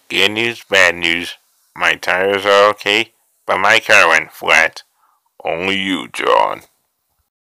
Good news, bad news. My tires are okay, but my car went flat. Only you, John.